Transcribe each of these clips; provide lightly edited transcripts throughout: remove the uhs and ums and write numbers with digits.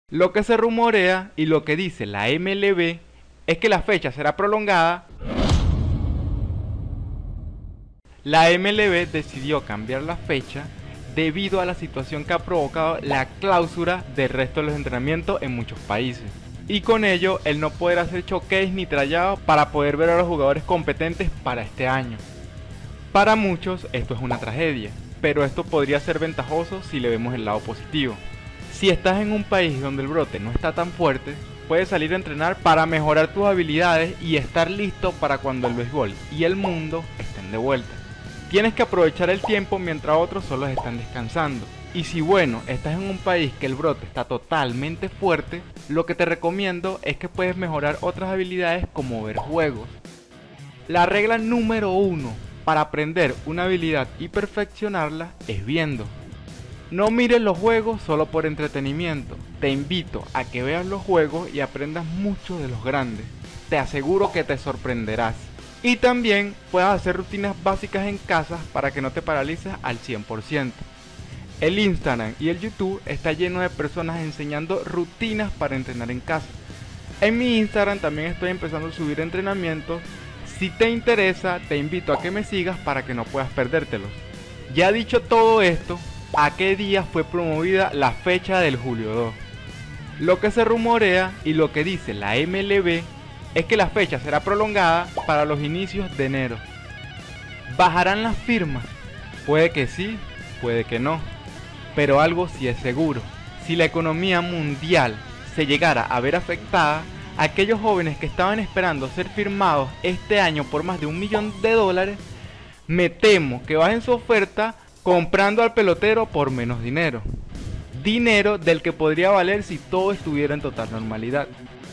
Lo que se rumorea y lo que dice la MLB es que la fecha será prolongada. La MLB decidió cambiar la fecha debido a la situación que ha provocado la clausura del resto de los entrenamientos en muchos países. Y con ello, el no poder hacer showcase ni trayados para poder ver a los jugadores competentes para este año. Para muchos esto es una tragedia, pero esto podría ser ventajoso si le vemos el lado positivo. Si estás en un país donde el brote no está tan fuerte, puedes salir a entrenar para mejorar tus habilidades y estar listo para cuando el béisbol y el mundo estén de vuelta. Tienes que aprovechar el tiempo mientras otros solo están descansando. Y si bueno, estás en un país que el brote está totalmente fuerte, lo que te recomiendo es que puedes mejorar otras habilidades como ver juegos. La regla número 1 para aprender una habilidad y perfeccionarla es viendo. No mires los juegos solo por entretenimiento, te invito a que veas los juegos y aprendas mucho de los grandes. Te aseguro que te sorprenderás. Y también puedes hacer rutinas básicas en casa para que no te paralices al 100%. El Instagram y el YouTube está lleno de personas enseñando rutinas para entrenar en casa. En mi Instagram también estoy empezando a subir entrenamientos. Si te interesa, te invito a que me sigas para que no puedas perdértelos. Ya dicho todo esto, ¿a qué día fue promovida la fecha del Julio 2? Lo que se rumorea y lo que dice la MLB es que la fecha será prolongada para los inicios de enero. ¿Bajarán las firmas? Puede que sí, puede que no. Pero algo sí es seguro. Si la economía mundial se llegara a ver afectada, aquellos jóvenes que estaban esperando ser firmados este año por más de $1 millón, me temo que bajen su oferta comprando al pelotero por menos dinero. Dinero del que podría valer si todo estuviera en total normalidad.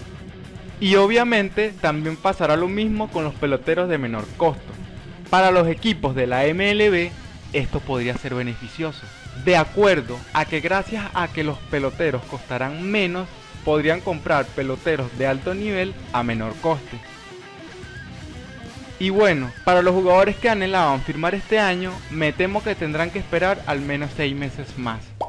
Y obviamente también pasará lo mismo con los peloteros de menor costo. Para los equipos de la MLB, esto podría ser beneficioso. De acuerdo a que gracias a que los peloteros costarán menos, podrían comprar peloteros de alto nivel a menor coste. Y bueno, para los jugadores que anhelaban firmar este año, me temo que tendrán que esperar al menos 6 meses más.